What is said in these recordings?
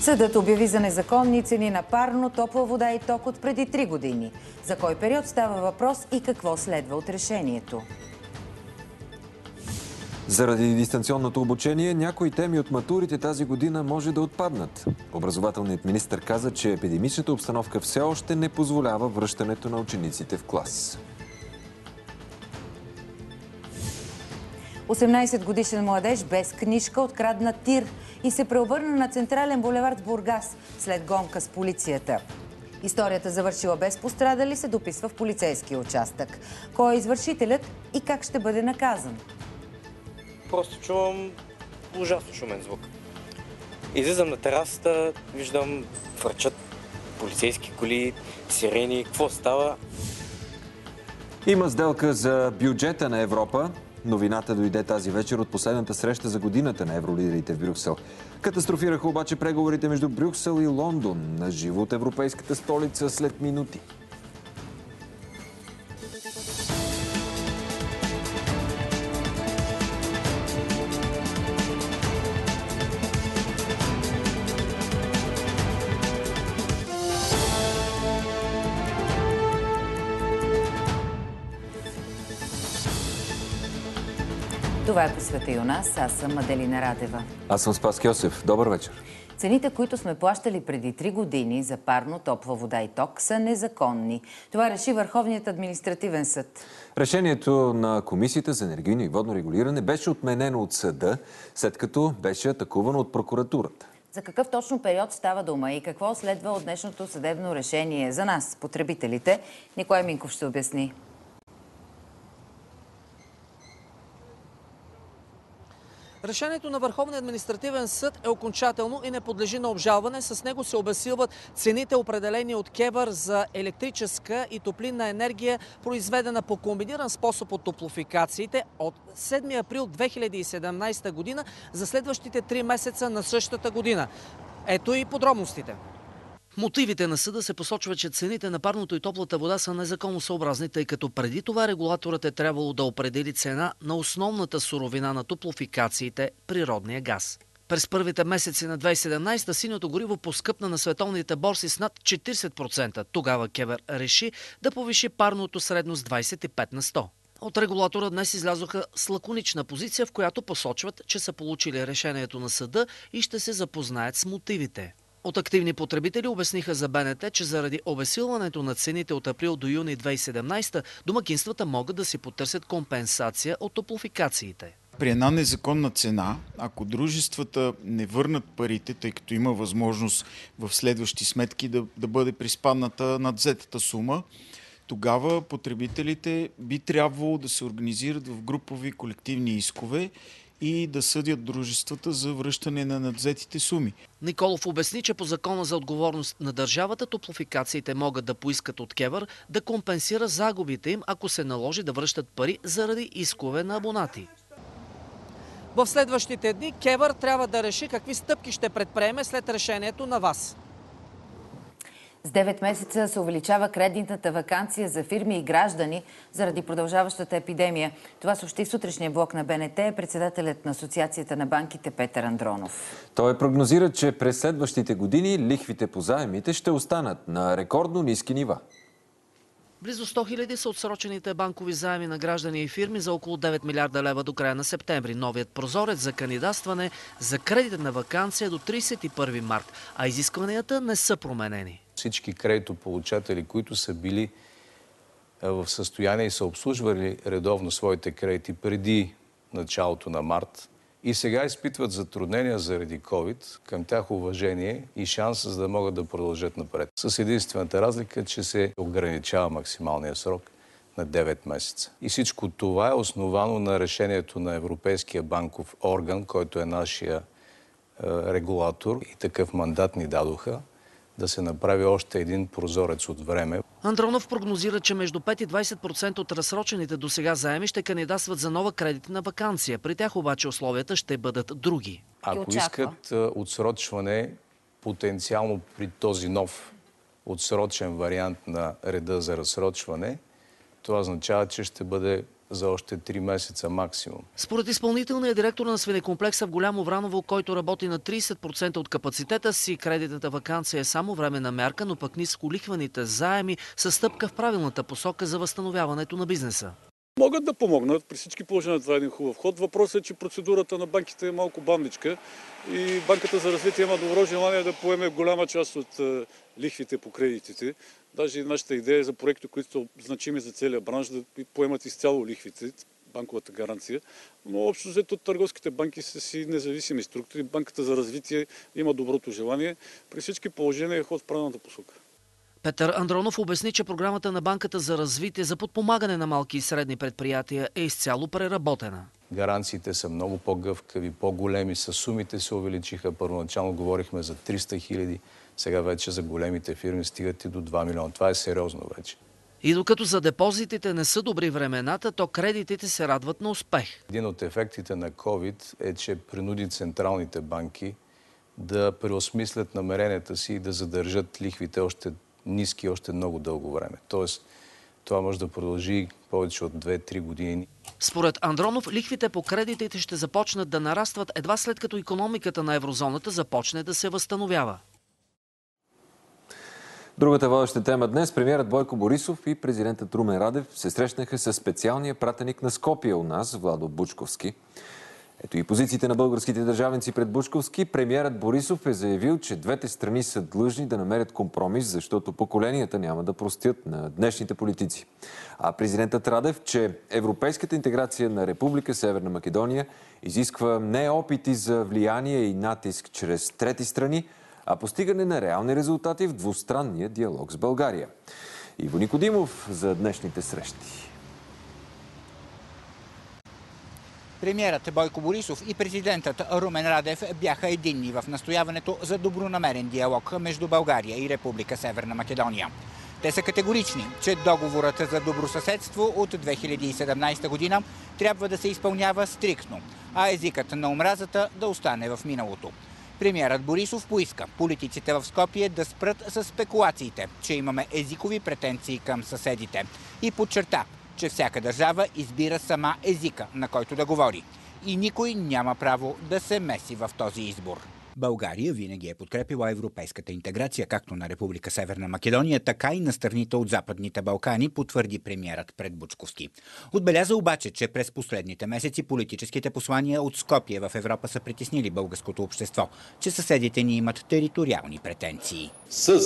Съдът обяви за незаконни цени на парно, топла вода и ток от преди 3 години. За кой период става въпрос и какво следва от решението? Заради дистанционното обучение, някои теми от матурите тази година може да отпаднат. Образователният министър каза, че епидемичната обстановка все още не позволява връщането на учениците в клас. 18-годишен младеж без книжка открадна тир и се преобърна на централен булевард Бургас след гонка с полицията. Историята, завършила без пострадали, се дописва в полицейския участък. Кой е извършителят и как ще бъде наказан? Просто чувам ужасно шумен звук. Излизам на терасата, виждам фърчат полицейски коли, сирени. Какво става? Има сделка за бюджета на Европа. Новината дойде тази вечер от последната среща за годината на евролидерите в Брюксел. Катастрофираха обаче преговорите между Брюксел и Лондон на живо от европейската столица след минути. Това е По света и у нас. Аз съм Аделина Радева. Аз съм Спас Кьосев. Добър вечер. Цените, които сме плащали преди 3 години за парно, топла вода и ток, са незаконни. Това реши Върховният административен съд. Решението на Комисията за енергийно и водно регулиране беше отменено от съда, след като беше атакувано от прокуратурата. За какъв точно период става дума и какво следва от днешното съдебно решение за нас, потребителите, Николай Минков ще обясни. Решението на Върховния административен съд е окончателно и не подлежи на обжалване. С него се обезсилват цените, определени от КЕВР за електрическа и топлинна енергия, произведена по комбиниран способ от топлофикациите от 7 април 2017 година за следващите 3 месеца на същата година. Ето и подробностите. В мотивите на съда се посочва, че цените на парното и топлата вода са незаконосъобразни, тъй като преди това регулаторът е трябвало да определи цена на основната суровина на топлофикациите – природния газ. През първите месеци на 2017 синьото гориво поскъпна на световните борси с над 40%. Тогава КЕВР реши да повиши парното средно с 25 на 100. От регулатора днес излязоха с лаконична позиция, в която посочват, че са получили решението на съда и ще се запознаят с мотивите. От активни потребители обясниха за БНТ, че заради обезсилването на цените от април до юни 2017 домакинствата могат да си потърсят компенсация от топлофикациите. При една незаконна цена, ако дружествата не върнат парите, тъй като има възможност в следващи сметки да бъде приспадната надвзетата сума, тогава потребителите би трябвало да се организират в групови колективни искове и да съдят дружествата за връщане на надвзетите суми. Николов обясни, че по закона за отговорност на държавата топлофикациите могат да поискат от КЕВР да компенсира загубите им, ако се наложи да връщат пари заради искове на абонати. В следващите дни КЕВР трябва да реши какви стъпки ще предприеме след решението на ВАС. С 9 месеца се увеличава кредитната ваканция за фирми и граждани заради продължаващата епидемия. Това съобщи в сутрешния блок на БНТ председателят на Асоциацията на банките Петър Андронов. Той прогнозира, че през следващите години лихвите по заемите ще останат на рекордно ниски нива. Близо 100 хиляди са отсрочените банкови заеми на граждани и фирми за около 9 милиарда лева до края на септември. Новият прозорец за кандидатстване за кредитна ваканция до 31 март, а изискванията не са променени. Всички кредитополучатели, които са били в състояние и са обслужвали редовно своите кредити преди началото на март и сега изпитват затруднения заради COVID, към тях уважение и шанс, за да могат да продължат напред. С единствената разлика, че се ограничава максималния срок на 9 месеца. И всичко това е основано на решението на Европейския банков орган, който е нашия регулатор и такъв мандат ни дадоха, да се направи още един прозорец от време. Андронов прогнозира, че между 5 и 20% от разсрочените до сега заеми ще кандидатстват за нова кредитна ваканция. При тях обаче условията ще бъдат други. Ако искат отсрочване, потенциално при този нов отсрочен вариант на реда за разсрочване, това означава, че ще бъде за още 3 месеца максимум. Според изпълнителния директор на свинекомплекса в Голямо Враново, който работи на 30% от капацитета си, кредитната ваканция е само временна мярка, но пък нисколихвените заеми са стъпка в правилната посока за възстановяването на бизнеса. Могат да помогнат. При всички положения това е един хубав ход. Въпросът е, че процедурата на банките е малко бавничка и Банката за развитие има добро желание да поеме голяма част от лихвите по кредитите. Даже и нашата идея е за проекти, които са значими за целия бранш, да поемат изцяло лихвите, банковата гаранция. Но общо взето търговските банки са си независими структури. Банката за развитие има доброто желание. При всички положения е ход в правилната посока. Петър Андронов обясни, че програмата на Банката за развитие за подпомагане на малки и средни предприятия е изцяло преработена. Гаранциите са много по-гъвкави, по-големи, със сумите се увеличиха. Първоначално говорихме за 300 хиляди, сега вече за големите фирми стигат и до 2 милиона. Това е сериозно вече. И докато за депозитите не са добри времената, то кредитите се радват на успех. Един от ефектите на COVID е, че принуди централните банки да преосмислят намеренията си и да задържат лихвите още ниски още много дълго време. Тоест, това може да продължи повече от 2-3 години. Според Андронов, лихвите по кредитите ще започнат да нарастват едва след като икономиката на еврозоната започне да се възстановява. Другата водеща тема днес, премиерът Бойко Борисов и президентът Румен Радев се срещнаха с специалния пратеник на Скопие у нас, Владо Бучковски. Ето и позициите на българските държавници пред Бучковски. Премиерът Борисов е заявил, че двете страни са длъжни да намерят компромис, защото поколенията няма да простят на днешните политици. А президентът Радев, че европейската интеграция на Република Северна Македония изисква не опити за влияние и натиск чрез трети страни, а постигане на реални резултати в двустранния диалог с България. Иво Никодимов за днешните срещи. Премиерът Бойко Борисов и президентът Румен Радев бяха единни в настояването за добронамерен диалог между България и Република Северна Македония. Те са категорични, че договорът за добросъседство от 2017 година трябва да се изпълнява стриктно, а езикът на омразата да остане в миналото. Премиерът Борисов поиска политиците в Скопие да спрат с спекулациите, че имаме езикови претенции към съседите и подчерта, че всяка държава избира сама езика, на който да говори. И никой няма право да се меси в този избор. България винаги е подкрепила европейската интеграция, както на Република Северна Македония, така и на страните от Западните Балкани, потвърди премиерът пред Бучковски. Отбеляза обаче, че през последните месеци политическите послания от Скопие в Европа са притеснили българското общество, че съседите ни имат териториални претенции. С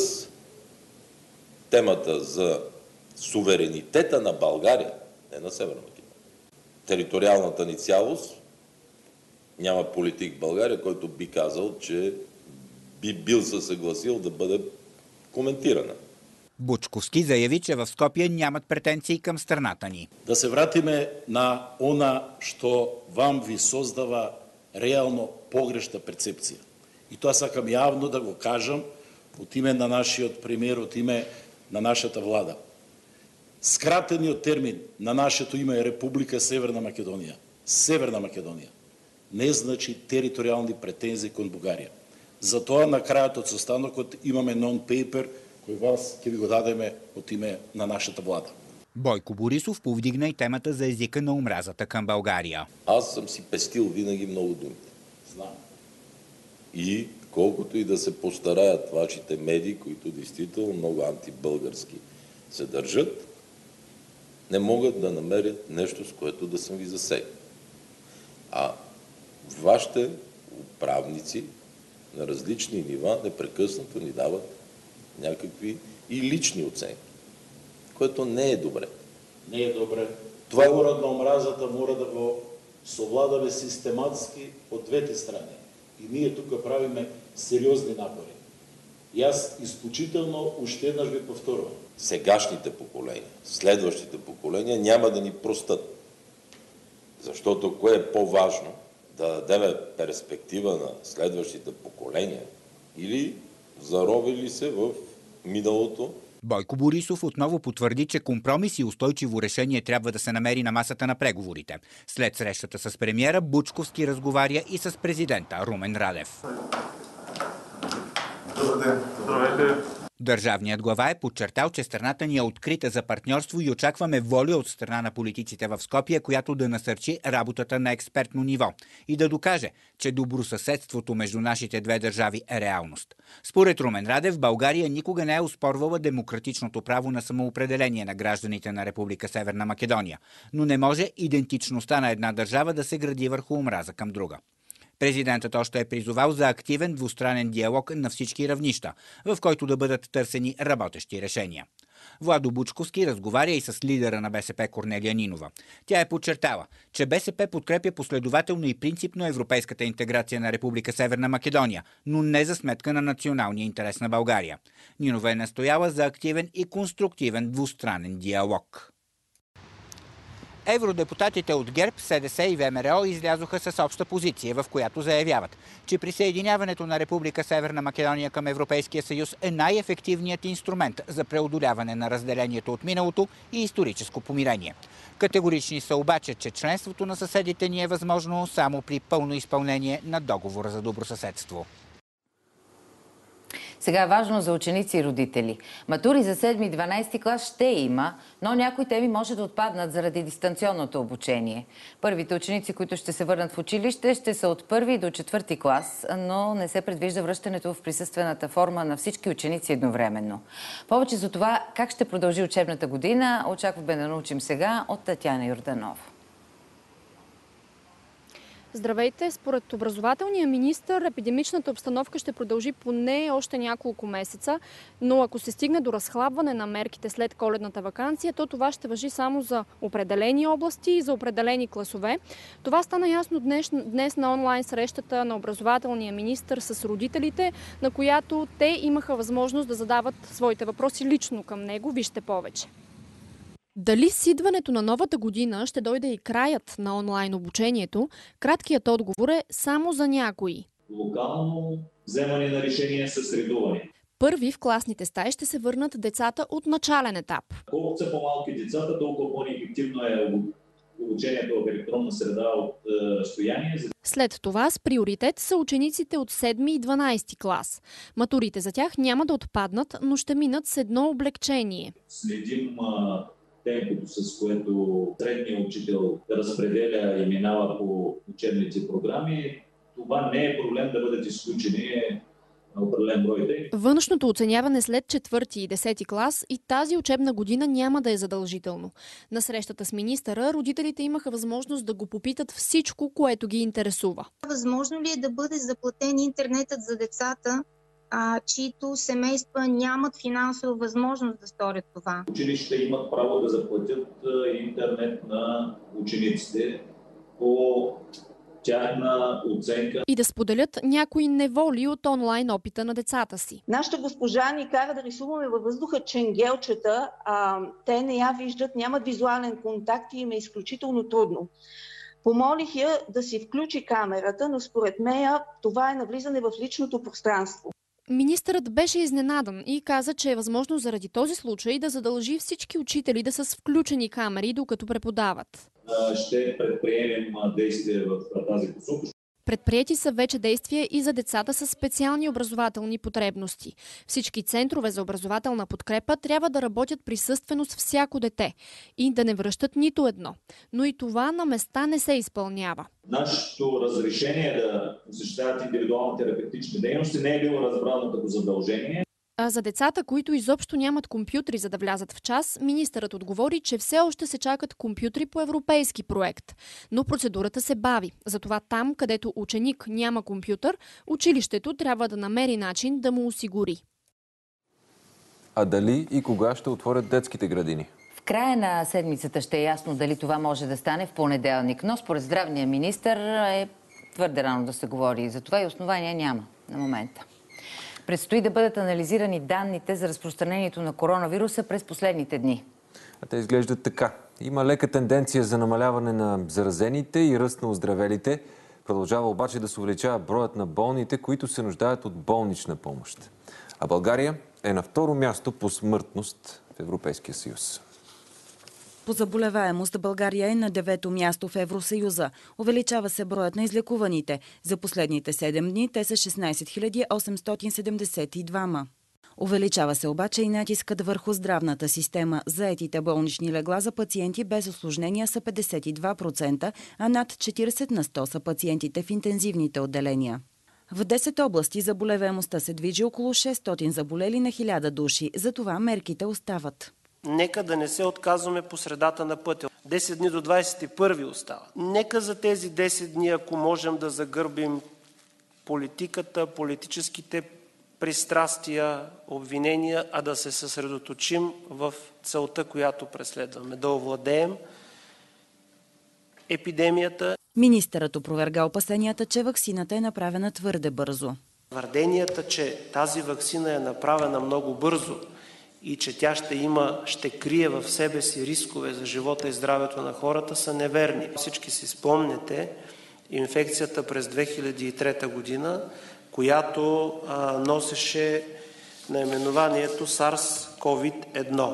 темата за суверенитета на България, не на Северна Македония, териториалната ни цялост, няма политик в България, който би казал, че би бил се съгласил да бъде коментирана. Бучковски заяви, че в Скопие нямат претенции към страната ни. Да се вратиме на она, що вам ви создава реално погрешна перцепция. И това сакам явно да го кажам от име на нашиот премиер, от име на нашата влада. Скратениот термин на нашето име е Република Северна Македония. Северна Македония не значи териториални претензии към България. Затоа на крајот од состанокот имаме нон-пейпер, кој вас ќе ви го дадеме от име на нашата влада. Бойко Борисов повдигна и темата за езика на омразата към България. Аз съм си пестил винаги много думите. Знам. И колкото и да се постараят вашите медии, които действително много антибългарски се държат, не могат да намерят нещо, с което да съм ви засегнал. А вашите управници на различни нива непрекъснато ни дават някакви и лични оценки, което не е добре. Не е добре. Това говорът на омразата мора да го совладаме систематски от двете страни. И ние тук правиме сериозни напори. И аз изключително още еднъж ви повторвам. Сегашните поколения, следващите поколения няма да ни простат. Защото кое е по-важно? Да дадем перспектива на следващите поколения или заровили се в миналото? Бойко Борисов отново потвърди, че компромис и устойчиво решение трябва да се намери на масата на преговорите. След срещата с премиера, Бучковски разговаря и с президента Румен Радев. Здравейте! Държавният глава е подчертал, че страната ни е открита за партньорство и очакваме воля от страна на политиците в Скопие, която да насърчи работата на експертно ниво и да докаже, че добросъседството между нашите две държави е реалност. Според Румен Радев, България никога не е оспорвала демократичното право на самоопределение на гражданите на Република Северна Македония, но не може идентичността на една държава да се гради върху омраза към друга. Президентът още е призовал за активен двустранен диалог на всички равнища, в който да бъдат търсени работещи решения. Владо Бучковски разговаря и с лидера на БСП Корнелия Нинова. Тя е подчертала, че БСП подкрепя последователно и принципно европейската интеграция на Република Северна Македония, но не за сметка на националния интерес на България. Нинова е настояла за активен и конструктивен двустранен диалог. Евродепутатите от ГЕРБ, СДС и ВМРО излязоха с обща позиция, в която заявяват, че присъединяването на Република Северна Македония към Европейския съюз е най-ефективният инструмент за преодоляване на разделението от миналото и историческо помирение. Категорични са обаче, че членството на съседите ни е възможно само при пълно изпълнение на договора за добросъседство. Сега е важно за ученици и родители. Матури за 7 и 12 клас ще има, но някои теми може да отпаднат заради дистанционното обучение. Първите ученици, които ще се върнат в училище, ще са от 1 до 4 клас, но не се предвижда връщането в присъствената форма на всички ученици едновременно. Повече за това как ще продължи учебната година, очакваме да научим сега от Татяна Йорданова. Здравейте! Според образователния министър, епидемичната обстановка ще продължи поне още няколко месеца, но ако се стигне до разхлабване на мерките след коледната ваканция, то това ще важи само за определени области и за определени класове. Това стана ясно днес на онлайн срещата на образователния министър с родителите, на която те имаха възможност да задават своите въпроси лично към него. Вижте повече. Дали с идването на новата година ще дойде и краят на онлайн обучението, краткият отговор е само за някои. Локално вземане на решения с редуване. Първи в класните стаи ще се върнат децата от начален етап. Колкото са по-малки децата, толкова по-неефективно е обучението в електронна среда от разстояние. След това с приоритет са учениците от 7 и 12 клас. Матурите за тях няма да отпаднат, но ще минат с едно облекчение. Следим темпото, с което средният учител разпределя и минава по учебните програми. Това не е проблем да бъдат изключени на определен брой дни. Външното оценяване след 4 и 10 клас и тази учебна година няма да е задължително. На срещата с министъра родителите имаха възможност да го попитат всичко, което ги интересува. Възможно ли е да бъде заплатен интернетът за децата, чието семейства нямат финансова възможност да сторят това? Училищата имат право да заплатят интернет на учениците по тяхна оценка. И да споделят някои неволи от онлайн опита на децата си. Нашата госпожа ни кара да рисуваме във въздуха ченгелчета, те не я виждат, нямат визуален контакт и им е изключително трудно. Помолих я да си включи камерата, но според нея това е навлизане в личното пространство. Министърът беше изненадан и каза, че е възможно заради този случай да задължи всички учители да са с включени камери, докато преподават. Ще предприемем действия в тази посока. Предприети са вече действия и за децата с специални образователни потребности. Всички центрове за образователна подкрепа трябва да работят присъствено с всяко дете и да не връщат нито едно. Но и това на места не се изпълнява. Нашето разрешение да осъществяват индивидуални терапевтични дейности не е било разбрано като задължение. А за децата, които изобщо нямат компютри за да влязат в час, министърът отговори, че все още се чакат компютри по европейски проект. Но процедурата се бави. Затова там, където ученик няма компютър, училището трябва да намери начин да му осигури. А дали и кога ще отворят детските градини? В края на седмицата ще е ясно дали това може да стане в понеделник, но според здравния министър е твърде рано да се говори. За това и основания няма на момента. Предстои да бъдат анализирани данните за разпространението на коронавируса през последните дни. А те изглеждат така. Има лека тенденция за намаляване на заразените и ръст на оздравелите. Продължава обаче да се увеличава броят на болните, които се нуждаят от болнична помощ. А България е на второ място по смъртност в Европейския съюз. По заболеваемост България е на 9-то място в Евросъюза. Увеличава се броят на излекуваните. За последните 7 дни те са 16 872. Увеличава се обаче и натискът върху здравната система. Заетите болнични легла за пациенти без осложнения са 52%, а над 40 на 100 са пациентите в интензивните отделения. В 10 области заболеваемостта се движи около 600 заболели на 1000 души. Затова мерките остават. Нека да не се отказваме по средата на пътя. 10 дни до 21 остават. Нека за тези 10 дни, ако можем да загърбим политиката, политическите пристрастия, обвинения, а да се съсредоточим в целта, която преследваме. Да овладеем епидемията. Министърът опроверга опасенията, че ваксината е направена твърде бързо. Твърденията, че тази ваксина е направена много бързо и че тя ще крие в себе си рискове за живота и здравето на хората, са неверни. Всички си спомняте инфекцията през 2003 година, която носеше наименованието SARS-CoV-1.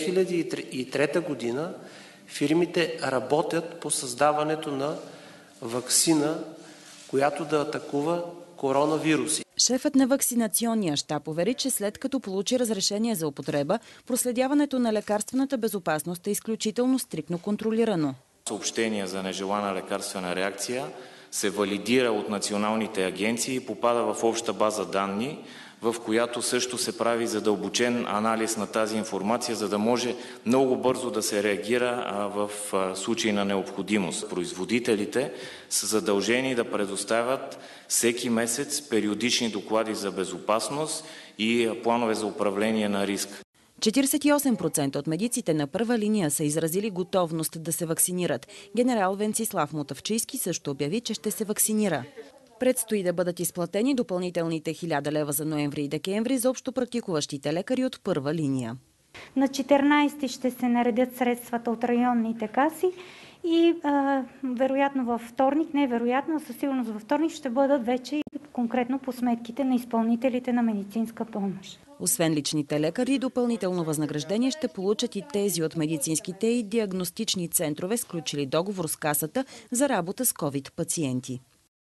2003 година фирмите работят по създаването на ваксина, която да атакува коронавируси. Шефът на вакцинационния щаб увери, че след като получи разрешение за употреба, проследяването на лекарствената безопасност е изключително стриктно контролирано. Съобщение за нежелана лекарствена реакция се валидира от националните агенции и попада в обща база данни, в която също се прави задълбочен анализ на тази информация, за да може много бързо да се реагира в случай на необходимост. Производителите са задължени да предоставят всеки месец периодични доклади за безопасност и планове за управление на риск. 48% от медиците на първа линия са изразили готовност да се вакцинират. Генерал Венцислав Мотавчийски също обяви, че ще се вакцинира. Предстои да бъдат изплатени допълнителните 1000 лева за ноември и декември за общопрактикуващите лекари от първа линия. На 14 ще се наредят средствата от районните каси и вероятно във вторник, не вероятно, със сигурност във вторник ще бъдат вече конкретно по сметките на изпълнителите на медицинска помощ. Освен личните лекари, допълнително възнаграждение ще получат и тези от медицинските и диагностични центрове, сключили договор с касата за работа с COVID пациенти.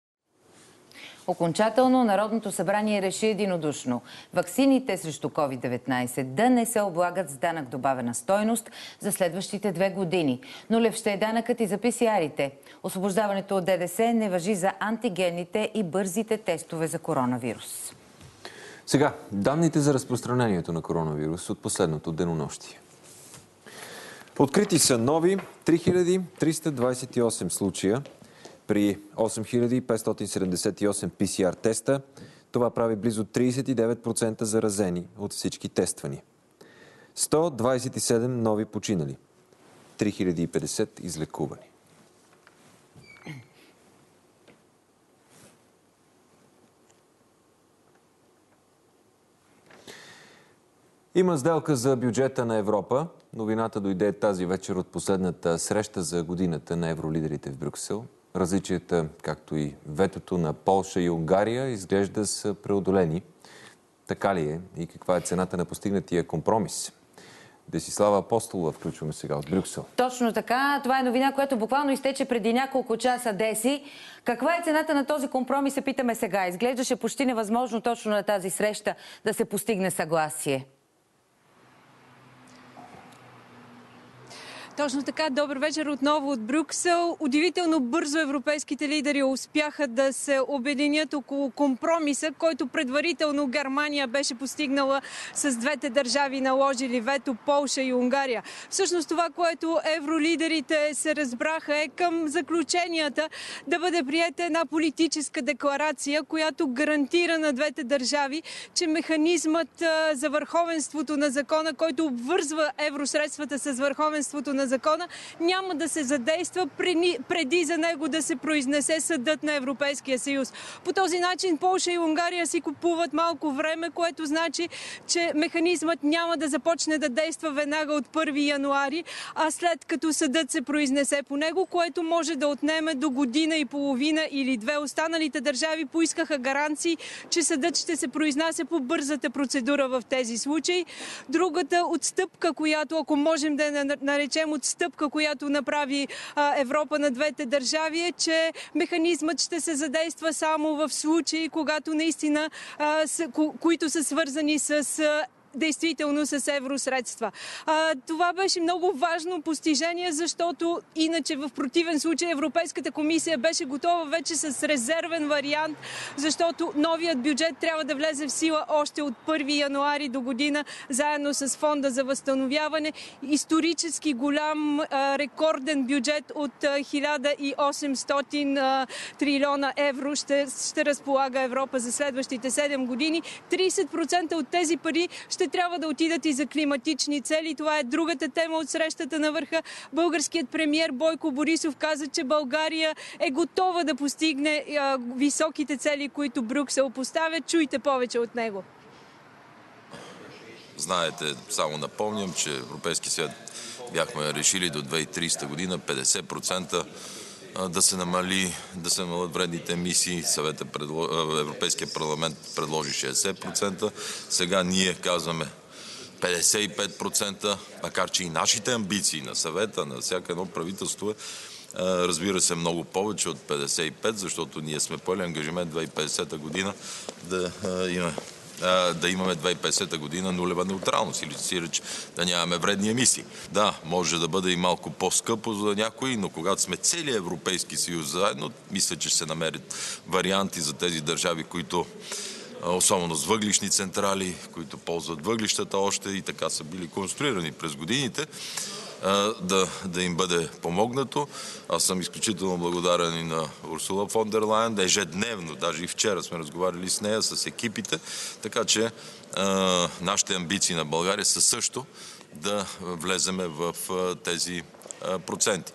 Окончателно Народното събрание реши единодушно ваксините срещу COVID-19 да не се облагат с данък добавена стойност за следващите 2 години. Нулев ще е данъкът и за PCR-ите. Освобождаването от ДДС не важи за антигенните и бързите тестове за коронавирус. Сега, данните за разпространението на коронавирус от последното денонощие. Открити са нови 3328 случая при 8578 PCR теста. Това прави близо 39% заразени от всички тествани. 127 нови починали. 3050 излекувани. Има сделка за бюджета на Европа. Новината дойде тази вечер от последната среща за годината на евролидерите в Брюксел. Различията, както и ветото на Полша и Унгария, изглежда са преодолени. Така ли е? И каква е цената на постигнатия компромис? Десислава Апостолова включваме сега от Брюксел. Точно така. Това е новина, която буквално изтече преди няколко часа, Деси. Каква е цената на този компромис, се питаме сега. Изглеждаше почти невъзможно точно на тази среща да се постигне съгласие. Точно така, добър вечер отново от Брюксел. Удивително бързо европейските лидери успяха да се обединят около компромиса, който предварително Германия беше постигнала с двете държави, наложили вето Полша и Унгария. Всъщност това, което евролидерите се разбраха, е към заключенията да бъде приета една политическа декларация, която гарантира на двете държави, че механизмът за върховенството на закона, който обвързва евросредствата с върховенството на закона, няма да се задейства преди за него да се произнесе съдът на Европейския съюз. По този начин Полша и Унгария си купуват малко време, което значи, че механизмът няма да започне да действа веднага от 1 януари, а след като съдът се произнесе по него, което може да отнеме до година и половина или 2. Останалите държави поискаха гаранции, че съдът ще се произнася по бързата процедура в тези случаи. Другата отстъпка, която, ако можем да я наречем отстъпка, която направи Европа на двете държави, е, че механизмът ще се задейства само в случаи, когато наистина, които са свързани с действително с евросредства. Това беше много важно постижение, защото иначе в противен случай Европейската комисия беше готова вече с резервен вариант, защото новият бюджет трябва да влезе в сила още от 1 януари до година, заедно с фонда за възстановяване. Исторически голям рекорден бюджет от 1800 трилиона евро ще разполага Европа за следващите 7 години. 30% от тези пари ще трябва да отидат и за климатични цели. Това е другата тема от срещата на върха. Българският премиер Бойко Борисов каза, че България е готова да постигне високите цели, които Брюксел поставя. Чуйте повече от него. Знаете, само напомням, че Европейски съюз бяхме решили до 2030 година 50% да се намалят вредните емисии. Европейския парламент предложи 60%. Сега ние казваме 55%, макар че и нашите амбиции на съвета, на всяко едно правителство разбира се, много повече от 55%, защото ние сме поели ангажимент 2050 година да имаме 2050 година нулева неутралност или да нямаме вредни емисии. Да, може да бъде и малко по-скъпо за някои, но когато сме целият Европейски съюз заедно, мисля, че ще се намерят варианти за тези държави, които особено с въглищни централи, които ползват въглищата още и така са били конструирани през годините, да им бъде помогнато. Аз съм изключително благодарен и на Урсула фон дер Лайен. Ежедневно, даже и вчера сме разговаряли с нея, с екипите, така че нашите амбиции на България са също да влеземе в тези проценти.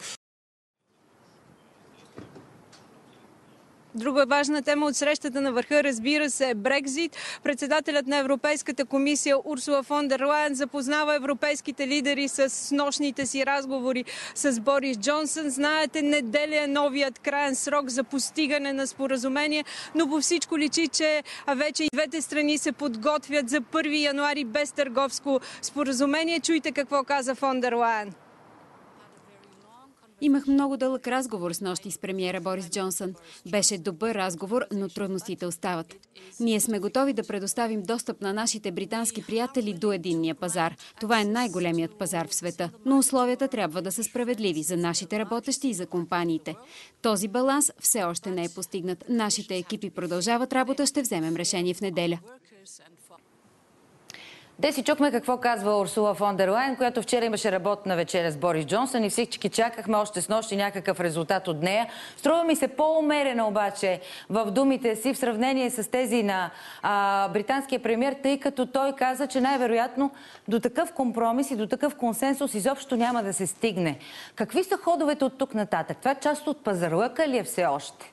Друга важна тема от срещата на върха, разбира се, е Брекзит. Председателят на Европейската комисия Урсула фон дер Лайен запознава европейските лидери с нощните си разговори с Борис Джонсън. Знаете, неделя е новият краен срок за постигане на споразумение, но по всичко личи, че вече и двете страни се подготвят за 1 януари без търговско споразумение. Чуйте какво каза фон дер Лайен. Имах много дълъг разговор с нощи с премиера Борис Джонсън. Беше добър разговор, но трудностите остават. Ние сме готови да предоставим достъп на нашите британски приятели до единния пазар. Това е най-големият пазар в света, но условията трябва да са справедливи за нашите работещи и за компаниите. Този баланс все още не е постигнат. Нашите екипи продължават работа, ще вземем решение в неделя. Деси, чухме какво казва Урсула фон дер Лайен, която вчера имаше работна вечеря с Борис Джонсън и всички чакахме още с нощи някакъв резултат от нея. Струва ми се по-умерена обаче в думите си в сравнение с тези на британския премиер, тъй като той каза, че най-вероятно до такъв компромис и до такъв консенсус изобщо няма да се стигне. Какви са ходовете от тук нататък? Това е част от пазарлъка ли е все още?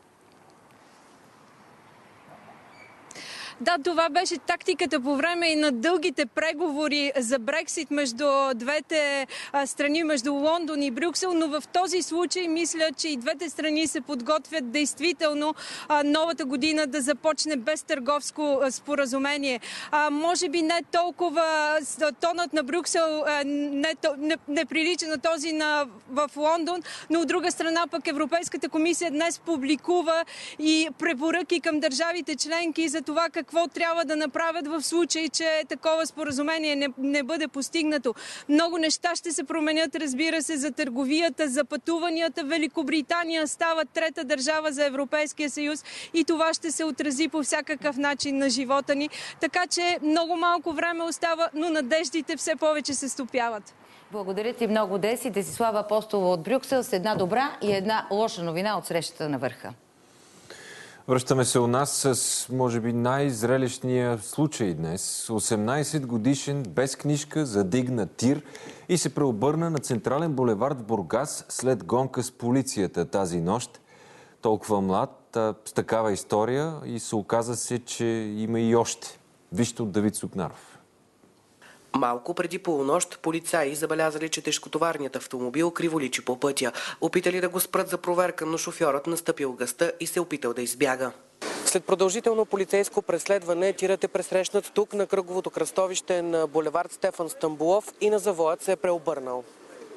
Да, това беше тактиката по време и на дългите преговори за Брексит между двете страни, между Лондон и Брюксел, но в този случай мисля, че и двете страни се подготвят действително новата година да започне без търговско споразумение. Може би не толкова тонът на Брюксел не прилича на този в Лондон, но от друга страна пък Европейската комисия днес публикува и препоръки към държавите членки за това какво трябва да направят в случай, че такова споразумение не бъде постигнато. Много неща ще се променят, разбира се, за търговията, за пътуванията. Великобритания става трета държава за Европейския съюз и това ще се отрази по всякакъв начин на живота ни. Така че много малко време остава, но надеждите все повече се стопяват. Благодаря ти много, Деси. Десислава Апостолова от Брюксел с една добра и една лоша новина от срещата на върха. Връщаме се у нас с, може би, най-зрелищния случай днес. 18-годишен без книжка задигна тир и се преобърна на централен булевард в Бургас след гонка с полицията тази нощ. Толкова млад, с такава история и се оказа се, че има и още. Вижте от Давид Сукнаров. Малко преди полунощ полицаи забелязали, че тежкотоварният автомобил криволичи по пътя. Опитали да го спрат за проверка, но шофьорът настъпил гъста и се опитал да избяга. След продължително полицейско преследване, тирът е пресрещнат тук на кръговото кръстовище на булевард Стефан Стамболов и на завоят се е преобърнал.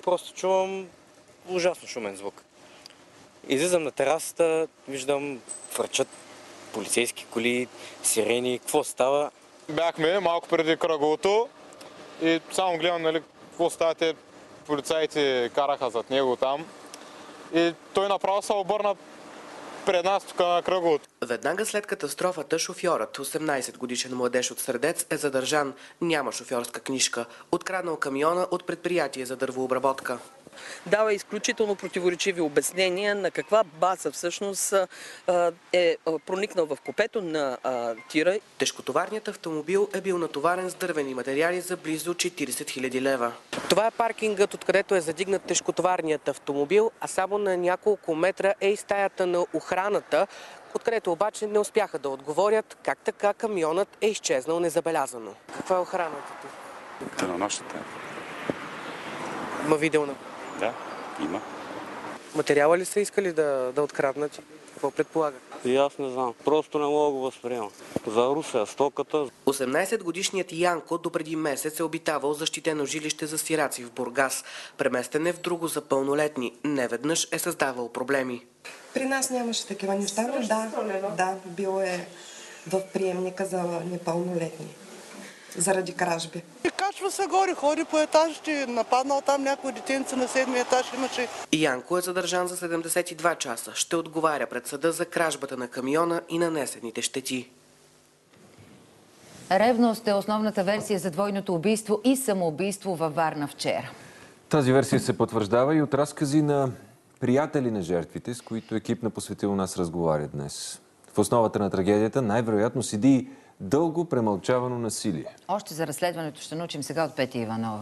просто чувам ужасно шумен звук. Излизам на терасата, виждам фърчат полицейски коли, сирени, какво става? Бяхме малко преди кръговото и само гледам, нали, какво става, те полицаите караха зад него там и той направо се обърна пред нас тук на кръговото. Веднага след катастрофата шофьорът, 18-годишен младеж от Средец, е задържан. Няма шофьорска книжка. Откраднал камиона от предприятие за дървообработка. Дава изключително противоречиви обяснения на каква база всъщност е проникнал в купето на тира. Тежкотоварният автомобил е бил натоварен с дървени материали за близо 40 000 лева. Това е паркингът, откъдето е задигнат тежкотоварният автомобил, а само на няколко метра е и стаята на охраната, откъдето обаче не успяха да отговорят как така камионът е изчезнал незабелязано. Каква е охраната тук? Денонощната. Има видео на... Да, има. Материала ли са искали да откраднат? Какво предполага? И аз не знам. Просто не мога да го възприемам. За Русия, стоката... 18-годишният Янко допреди месец е обитавал защитено жилище за сираци в Бургас. Преместен е в друго за пълнолетни. Неведнъж е създавал проблеми. При нас нямаше такива неща, но да, бил е в приемника за непълнолетни. Заради кражби. Качва се горе, ходи по етажите, нападнал там някой детенце на 7-ми етаж имаше. Янко е задържан за 72 часа. Ще отговаря пред съда за кражбата на камиона и нанесените щети. Ревност е основната версия за двойното убийство и самоубийство във Варна вчера. Тази версия се потвърждава и от разкази на приятели на жертвите, с които екип на Посветил нас разговаря днес. В основата на трагедията най-вероятно седи дълго премълчавано насилие. Още за разследването ще научим сега от Петя Иванова.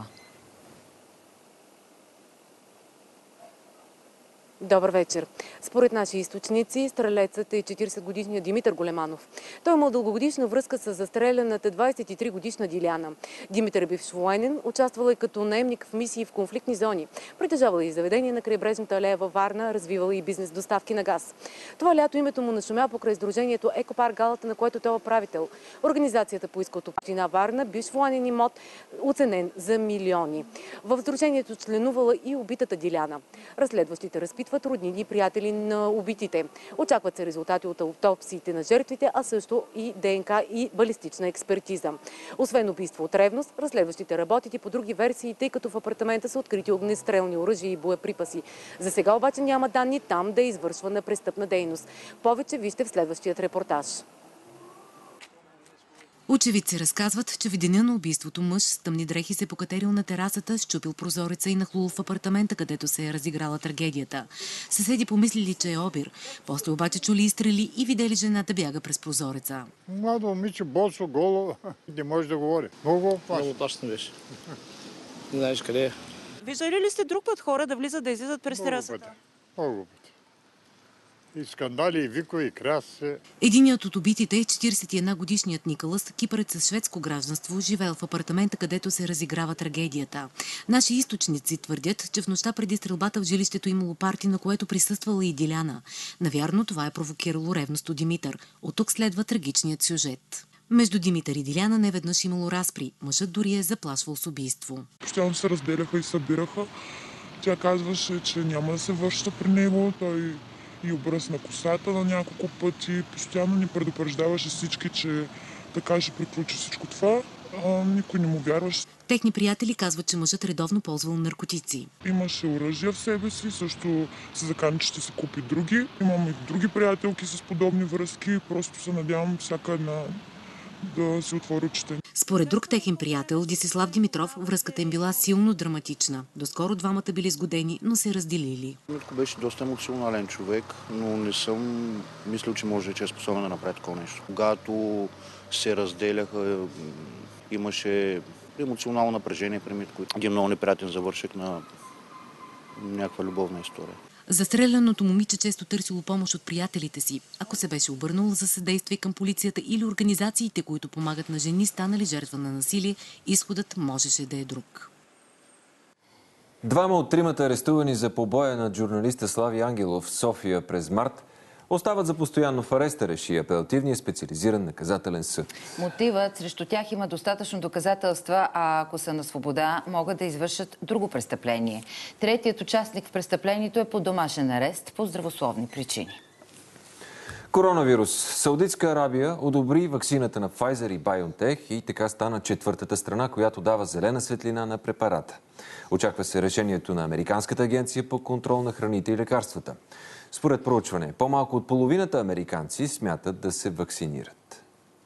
Добър вечер. Според наши източници, стрелецът е 40-годишният Димитър Големанов. Той имал дългогодишна връзка с застреляната 23-годишна Диляна. Димитър е бивш военен, участвал е като наемник в мисии в конфликтни зони. Притежавал и заведение на крайбрежната алея във Варна, развивал и бизнес доставки на газ. Това лято името му нашумя покрай сдружението Екопарк Галата, на което той е управител. Организацията поиска от община Варна бивш военен имот, оценен за милиони. В сдружението членувала и убитата Диляна. Разследващите разпитват роднини и приятели на убитите. Очакват се резултати от аутопсиите на жертвите, а също и ДНК и балистична експертиза. Освен убийство от ревност, разследващите работят и по други версии, тъй като в апартамента са открити огнестрелни оръжия и боеприпаси. За сега обаче няма данни там да е извършвана престъпна дейност. Повече вижте в следващият репортаж. Очевидци разказват, че в деня на убийството мъж с тъмни дрехи се покатерил на терасата, счупил прозореца и нахлул в апартамента, където се е разиграла трагедията. Съседи помислили, че е обир. После обаче чули изстрели и видели жената бяга през прозореца. Младо момиче, босо, голо, не може да говори. Много опасно. Много опасно беше. Не знаеш къде е. Виждали ли сте друг път хора да влизат, да излизат през терасата? Много пъти. И скандали, и викове, и кряс. Единият от убитите е 41-годишният Николас, кипърец с шведско гражданство, живеел в апартамента, където се разиграва трагедията. Наши източници твърдят, че в нощта преди стрелбата в жилището имало парти, на което присъствала и Диляна. Навярно това е провокирало ревност от Димитър. От тук следва трагичният сюжет. Между Димитър и Диляна неведнъж имало разпри. Мъжът дори е заплашвал с убийство. Постоянно се разделяха и събираха. Тя казваше, че няма да се връща при него. Той и обръсна косата на няколко пъти. Постоянно ни предупреждаваше всички, че така ще приключи всичко това. Никой не му вярваше. Техни приятели казват, че мъжът редовно ползвал наркотици. Имаше оръжия в себе си, също се закани, че ще се купи други. Имам и други приятелки с подобни връзки. Просто се надявам всяка една да се отвори очите. Според друг техен приятел, Десислав Димитров, връзката им била силно драматична. Доскоро двамата били сгодени, но се разделили. Митко беше доста емоционален човек, но не съм мислил, че може да е способен да направи такова нещо. Когато се разделяха, имаше емоционално напрежение при Митко. Един много неприятен завършек на някаква любовна история. Застреляното момиче често търсило помощ от приятелите си. Ако се беше обърнало за съдействие към полицията или организациите, които помагат на жени, станали жертва на насилие, изходът можеше да е друг. Двама от тримата арестувани за побоя над журналиста Слави Ангелов в София през март Остават за постоянно в ареста, реши апелативния специализиран наказателен съд. Мотивът срещу тях има достатъчно доказателства, а ако са на свобода, могат да извършат друго престъпление. Третият участник в престъплението е под домашен арест по здравословни причини. Коронавирус. Саудитска Арабия одобри ваксината на Pfizer и BioNTech и така стана четвъртата страна, която дава зелена светлина на препарата. Очаква се решението на Американската агенция по контрол на храните и лекарствата. Според проучване, по-малко от половината американци смятат да се вакцинират.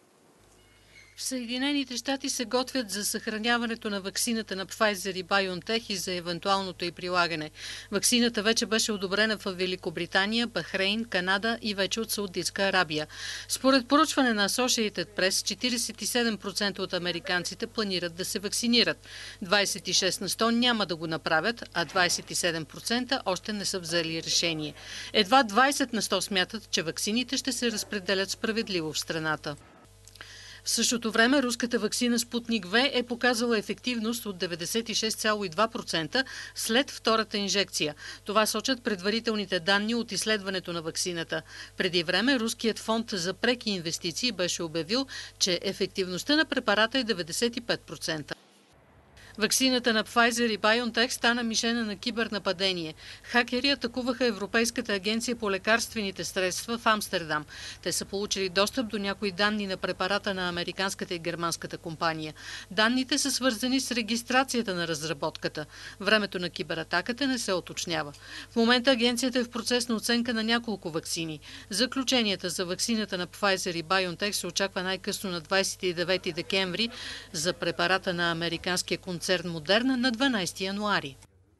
В Съединените щати се готвят за съхраняването на ваксината на Pfizer и BioNTech и за евентуалното й прилагане. Ваксината вече беше одобрена в Великобритания, Бахрейн, Канада и вече от Саудитска Арабия. Според проучване на Associated Press, 47% от американците планират да се вакцинират. 26 на 100 няма да го направят, а 27% още не са взели решение. Едва 20 на 100 смятат, че ваксините ще се разпределят справедливо в страната. В същото време руската ваксина Спутник В е показала ефективност от 96,2% след втората инжекция. Това сочат предварителните данни от изследването на ваксината. Преди време Руският фонд за преки инвестиции беше обявил, че ефективността на препарата е 95%. Ваксината на Pfizer и BioNTech стана мишена на кибернападение. Хакери атакуваха Европейската агенция по лекарствените средства в Амстердам. Те са получили достъп до някои данни на препарата на американската и германската компания. Данните са свързани с регистрацията на разработката. Времето на кибератаката не се уточнява. В момента агенцията е в процес на оценка на няколко ваксини. Заключенията за ваксината на Pfizer и BioNTech се очаква най-късно на 29 декември, за препарата на американския концерн Модерна на 12 януари.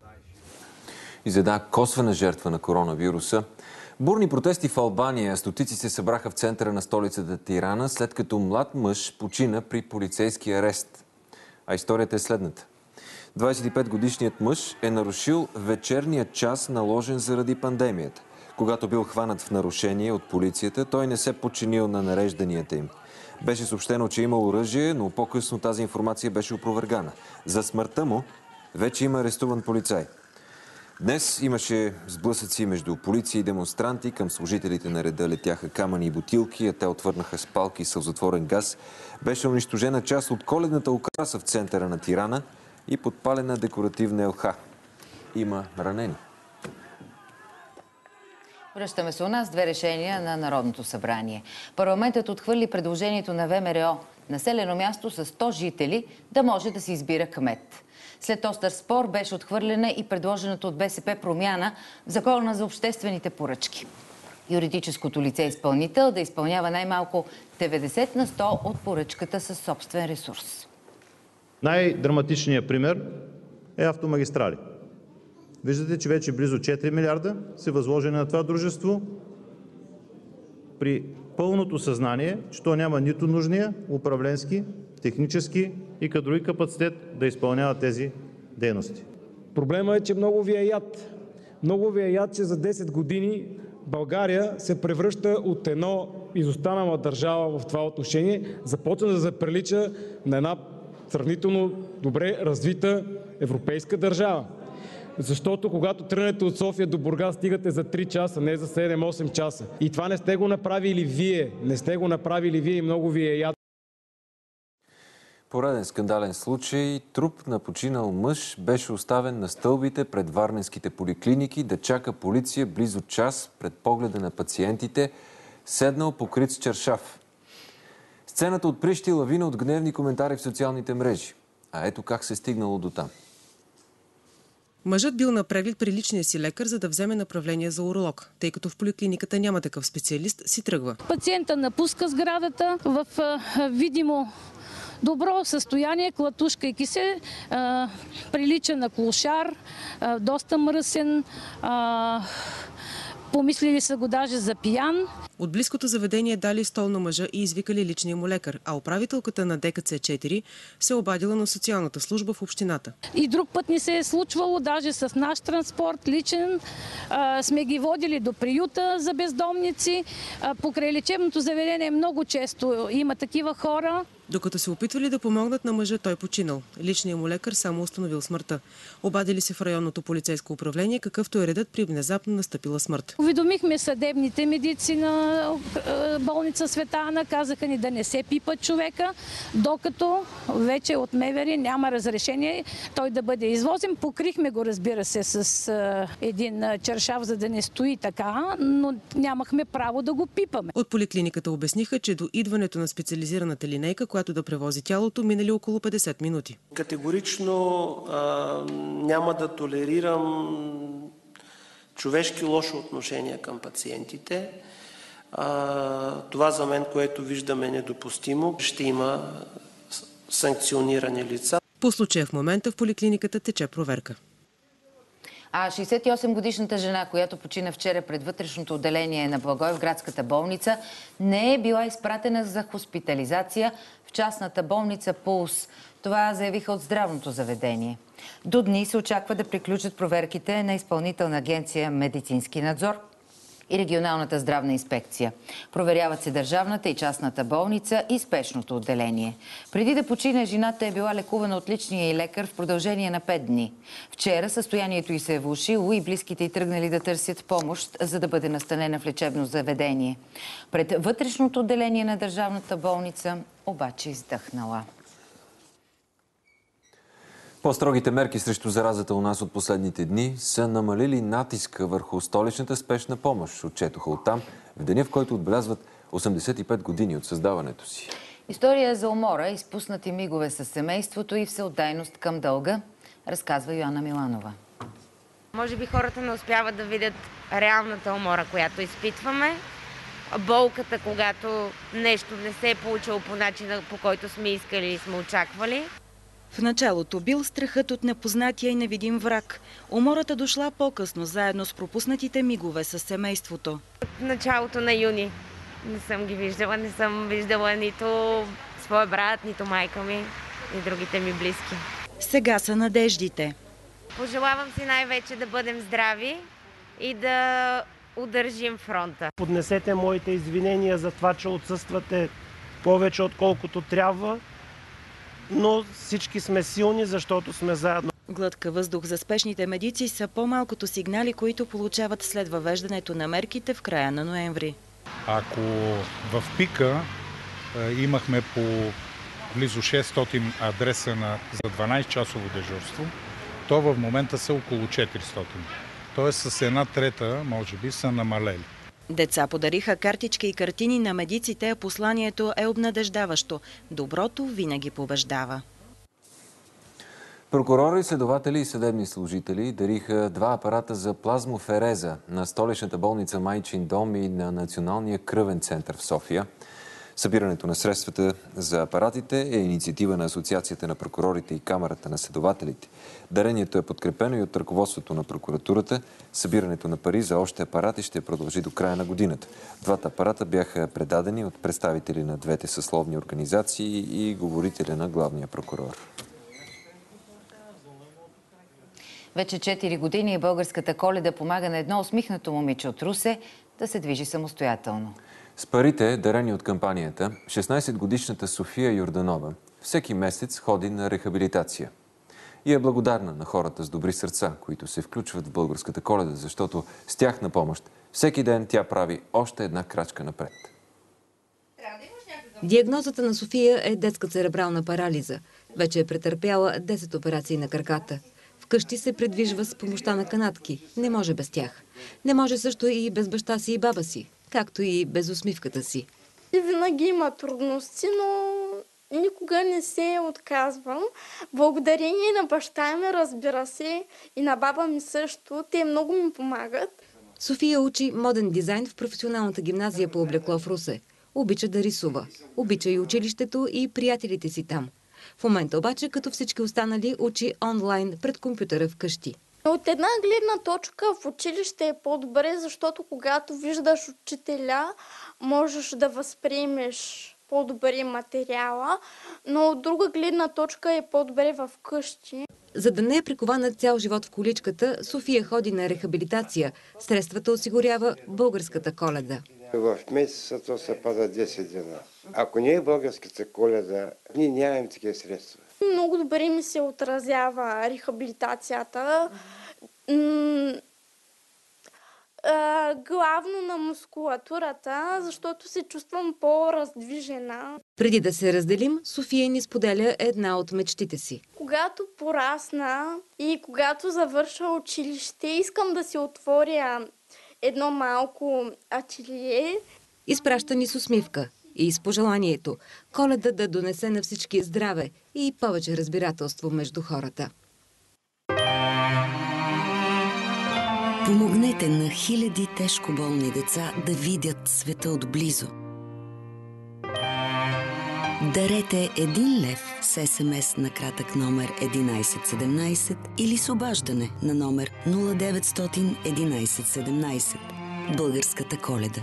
И за една косвена жертва на коронавируса. Бурни протести в Албания. Стотици се събраха в центъра на столицата Тирана, след като млад мъж почина при полицейски арест. А историята е следната. 25-годишният мъж е нарушил вечерния час, наложен заради пандемията. Когато бил хванат в нарушение от полицията, той не се подчинил на нарежданията им. Беше съобщено, че има оръжие, но по-късно тази информация беше опровергана. За смъртта му вече има арестуван полицай. Днес имаше сблъсъци между полиция и демонстранти. Към служителите на реда летяха камъни и бутилки, а те отвърнаха с палки и сълзотворен газ. Беше унищожена част от коледната украса в центъра на Тирана и подпалена декоративна елха. Има ранени. Връщаме се у нас. Две решения на Народното събрание. Парламентът отхвърли предложението на ВМРО населено място с 100 жители да може да се избира кмет. След остър спор беше отхвърлена и предложената от БСП промяна в Закона за обществените поръчки. Юридическото лице изпълнител да изпълнява най-малко 90 на 100 от поръчката със собствен ресурс. Най-драматичният пример е автомагистрали. Виждате, че вече близо 4 милиарда са възложени на това дружество при пълното съзнание, че то няма нито нужния управленски, технически и кадрови капацитет да изпълнява тези дейности. Проблемът е, че много ви е яд. Много ви е яд, че за 10 години България се превръща от едно изостанала държава в това отношение, започна да заприлича на една сравнително добре развита европейска държава. Защото когато тръгнете от София до Бургас, стигате за 3 часа, не за 7-8 часа. И това не сте го направили вие. Не сте го направили вие и много ви е яд. Пореден скандален случай. Труп на починал мъж беше оставен на стълбите пред варненските поликлиники да чака полиция близо час пред погледа на пациентите, седнал покрит с чершаф. Сцената отприщи лавина от гневни коментари в социалните мрежи. А ето как се стигнало до там. Мъжът бил на преглед при личния си лекар, за да вземе направление за уролог. Тъй като в поликлиниката няма такъв специалист, си тръгва. Пациента напуска сградата в видимо добро състояние, клатушкайки се, прилича на клошар, доста мръсен, помислили са го даже за пиян. От близкото заведение дали стол на мъжа и извикали личния му лекар, а управителката на ДКЦ-4 се обадила на социалната служба в общината. И друг път ни се е случвало, даже с наш транспорт, личен, сме ги водили до приюта за бездомници. Покрай лечебното заведение много често има такива хора. Докато се опитвали да помогнат на мъжа, той починал. Личният му лекар само установил смъртта. Обадили се в районното полицейско управление, какъвто е редът при внезапно настъпила смърт. Уведомихме съдебните медици на болница Света Ана, казаха ни да не се пипа човека, докато вече от МВР няма разрешение той да бъде извозен. Покрихме го, разбира се, с един чершав, за да не стои така, но нямахме право да го пипаме. От поликлиниката обясниха, че до идването на специализираната линейка, която да превози тялото, минали около 50 минути. Категорично няма да толерирам човешки лошо отношение към пациентите. Това за мен, което виждаме, е недопустимо. Ще има санкционирани лица. По случая в момента в поликлиниката тече проверка. А 68-годишната жена, която почина вчера пред вътрешното отделение на Благоевградската болница, не е била изпратена за хоспитализация в частната болница Пулс. Това заявиха от здравното заведение. До дни се очаква да приключат проверките на Изпълнителна агенция „Медицински надзор“ и Регионалната здравна инспекция. Проверяват се държавната и частната болница и спешното отделение. Преди да почине, жената е била лекувана от личния й лекар в продължение на 5 дни. Вчера състоянието й се е влошило и близките й тръгнали да търсят помощ, за да бъде настанена в лечебно заведение. Пред вътрешното отделение на държавната болница обаче издъхнала. По-строгите мерки срещу заразата у нас от последните дни са намалили натиска върху столичната спешна помощ, отчетоха оттам в деня, в който отбелязват 85 години от създаването си. История за умора, изпуснати мигове с семейството и всеотдайност към дълга, разказва Йоанна Миланова. Може би хората не успяват да видят реалната умора, която изпитваме. Болката, когато нещо не се е получило по начина, по който сме искали и сме очаквали. В началото бил страхът от непознатия и невидим враг. Умората дошла по-късно, заедно с пропуснатите мигове с семейството. От началото на юни не съм ги виждала. Не съм виждала нито своя брат, нито майка ми и другите ми близки. Сега са надеждите. Пожелавам си най-вече да бъдем здрави и да удържим фронта. Поднесете моите извинения за това, че отсъствате повече отколкото трябва. Но всички сме силни, защото сме заедно. Глътка въздух за спешните медици са по-малкото сигнали, които получават след въвеждането на мерките в края на ноември. Ако в пика имахме по близо 600 адреса за 12-часово дежурство, то в момента са около 400. Тоест с 1/3, може би, са намалели. Деца подариха картички и картини на медиците, а посланието е обнадеждаващо. Доброто винаги побеждава. Прокурори, следователи и съдебни служители дариха 2 апарата за плазмофереза на столичната болница Майчин дом и на Националния кръвен център в София. Събирането на средствата за апаратите е инициатива на Асоциацията на прокурорите и Камарата на следователите. Дарението е подкрепено и от ръководството на прокуратурата. Събирането на пари за още апарати ще продължи до края на годината. 2 апарата бяха предадени от представители на 2 съсловни организации и говорителя на главния прокурор. Вече 4 години българската Коледа помага на едно усмихнато момиче от Русе да се движи самостоятелно. С парите, дарени от кампанията, 16-годишната София Йорданова всеки месец ходи на рехабилитация. И е благодарна на хората с добри сърца, които се включват в българската Коледа, защото с тяхна помощ всеки ден тя прави още една крачка напред. Диагнозата на София е детска церебрална парализа. Вече е претърпяла 10 операции на краката. Вкъщи се придвижва с помощта на канатки. Не може без тях. Не може също и без баща си и баба си, както и без усмивката си. И винаги има трудности, но никога не се отказвам. Благодарение на баща ми, разбира се, и на баба ми също. Те много ми помагат. София учи моден дизайн в професионалната гимназия по облекло в Русе. Обича да рисува. Обича и училището, и приятелите си там. В момента обаче, като всички останали, учи онлайн пред компютъра вкъщи. От една гледна точка в училище е по-добре, защото когато виждаш учителя, можеш да възприемеш по-добре материала, но от друга гледна точка е по-добре в къщи. За да не е прикована цял живот в количката, София ходи на рехабилитация. Средствата осигурява българската Коледа. В месеца то се пада 10 дена. Ако не е българската Коледа, ние нямаме такива средства. Много добре ми се отразява рехабилитацията. Главно на мускулатурата, защото се чувствам по-раздвижена. Преди да се разделим, София ни споделя една от мечтите си. Когато порасна и когато завърша училище, искам да си отворя едно малко ателие. Изпраща ни с усмивка и с пожеланието Коледа да донесе на всички здраве и повече разбирателство между хората. Помогнете на хиляди тежко болни деца да видят света отблизо. Дарете 1 лев с СМС на кратък номер 1117 или с обаждане на номер 0900 1117. Българската Коледа.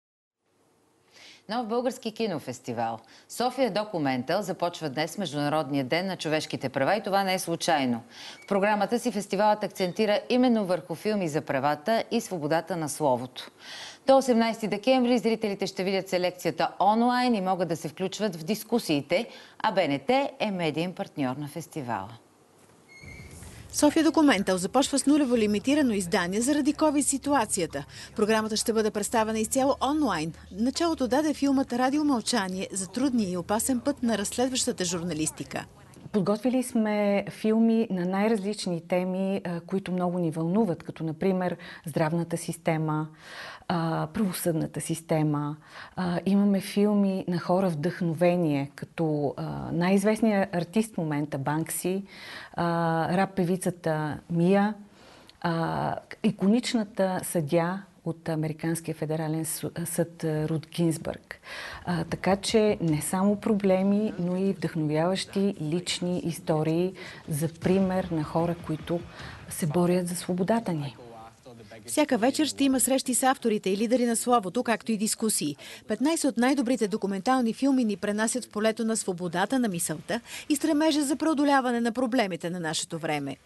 Нов български кинофестивал. София Документал започва днес Международния ден на човешките права и това не е случайно. В програмата си фестивалът акцентира именно върху филми за правата и свободата на словото. До 18 декември зрителите ще видят селекцията онлайн и могат да се включват в дискусиите, а БНТ е медиен партньор на фестивала. София Документал започва с нулево лимитирано издание заради COVID-ситуацията. Програмата ще бъде представена изцяло онлайн. Началото даде филмът «Радиомълчание» за трудния и опасен път на разследващата журналистика. Подготвили сме филми на най-различни теми, които много ни вълнуват, като например здравната система, правосъдната система. Имаме филми на хора вдъхновение, като най-известният артист в момента Банкси, рап-певицата Мия, иконичната съдия от Американския федерален съд Рут Гинзбърг. Така че не само проблеми, но и вдъхновяващи лични истории за пример на хора, които се борят за свободата ни. Всяка вечер ще има срещи с авторите и лидери на словото, както и дискусии. 15 от най-добрите документални филми ни пренасят в полето на свободата на мисълта и стремежа за преодоляване на проблемите на нашето време.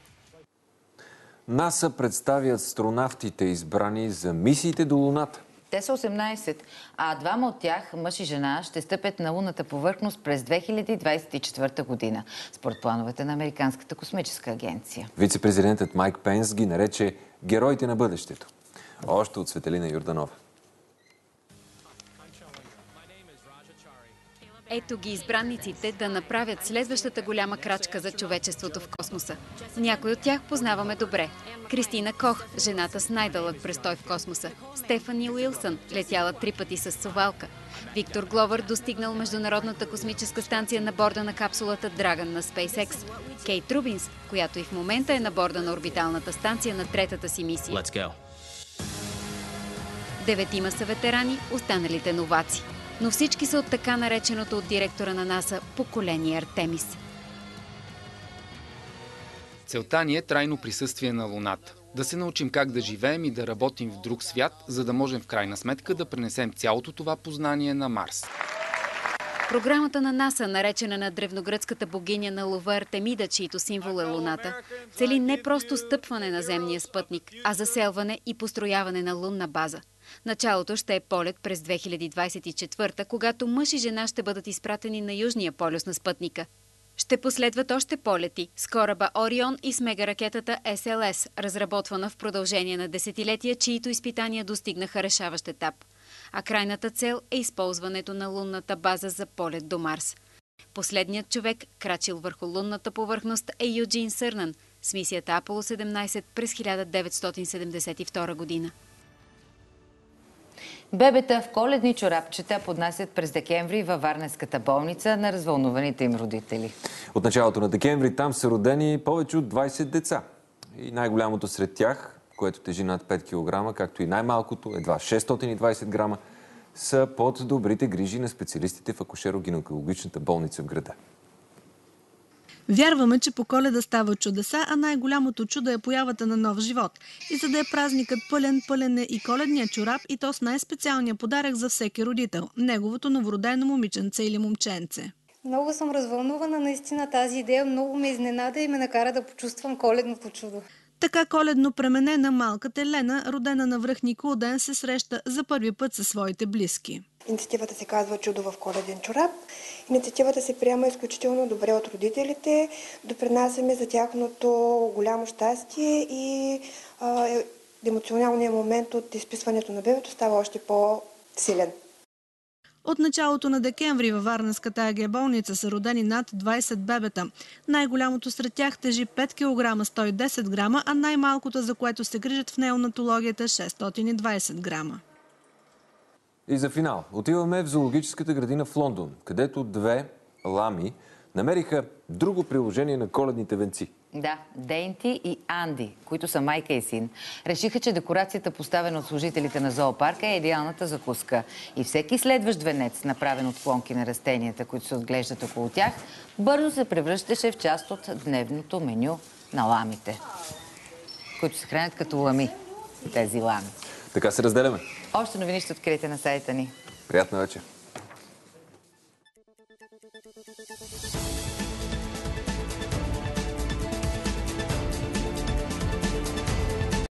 НАСА представи астронавтите, избрани за мисиите до Луната. Те са 18, а двама от тях, мъж и жена, ще стъпят на лунната повърхност през 2024 година, според плановете на Американската космическа агенция. Вице-президентът Майк Пенс ги нарече героите на бъдещето. Още от Светелина Йорданова. Ето ги избранниците да направят следващата голяма крачка за човечеството в космоса. Някой от тях познаваме добре. Кристина Кох, жената с най-дълъг престой в космоса. Стефани Уилсън, летяла 3 пъти с совалка. Виктор Гловър, достигнал Международната космическа станция на борда на капсулата Dragon на SpaceX. Кейт Рубинс, която и в момента е на борда на орбиталната станция на 3-та си мисия. 9 са ветерани, останалите новаци. Но всички са от така нареченото от директора на НАСА поколение Артемис. Целта ни е трайно присъствие на Луната. Да се научим как да живеем и да работим в друг свят, за да можем в крайна сметка да пренесем цялото това познание на Марс. Програмата на НАСА, наречена на древногръцката богиня на лова Артемида, чието символ е Луната, цели не просто стъпване на земния спътник, а заселване и построяване на лунна база. Началото ще е полет през 2024, когато мъж и жена ще бъдат изпратени на южния полюс на спътника. Ще последват още полети с кораба Орион и с мегаракетата SLS, разработвана в продължение на десетилетия, чието изпитания достигнаха решаващ етап. А крайната цел е използването на лунната база за полет до Марс. Последният човек, крачил върху лунната повърхност, е Юджин Сърнан с мисията Аполо 17 през 1972 година. Бебета в коледни чорапчета поднасят през декември във Варненската болница на развълнуваните им родители. От началото на декември там са родени повече от 20 деца. И най-голямото сред тях, което тежи над 5 кг, както и най-малкото, едва 620 грама, са под добрите грижи на специалистите в акушеро-гинекологичната болница в града. Вярваме, че по Коледа става чудеса, а най-голямото чудо е появата на нов живот. И за да е празникът пълен е и коледният чорап, и то с най-специалния подарък за всеки родител – неговото новородено момиченце или момченце. Много съм развълнувана, наистина тази идея много ме изненада и ме накара да почувствам коледното чудо. Така коледно пременена малката Елена, родена на връх Никулден, се среща за първи път със своите близки. Инициативата се казва "Чудо в коледен чорап". Инициативата се приема изключително добре от родителите. Допринасяме за тяхното голямо щастие и емоционалният момент от изписването на бебето става още по-силен. От началото на декември във Варненската АГ болница са родени над 20 бебета. Най-голямото сред тях тежи 5 кг 110 грама, а най-малкото, за което се грижат в неонатологията, 620 грама. И за финал отиваме в зоологическата градина в Лондон, където две лами намериха друго приложение на коледните венци. Да, Дейнти и Анди, които са майка и син, решиха, че декорацията, поставена от служителите на зоопарка, е идеалната закуска. И всеки следващ венец, направен от клонки на растенията, които се отглеждат около тях, бързо се превръщаше в част от дневното меню на ламите, които се хранят като лами, тези лами. Така се разделяме. Още новини ще откриете на сайта ни. Приятна вечер.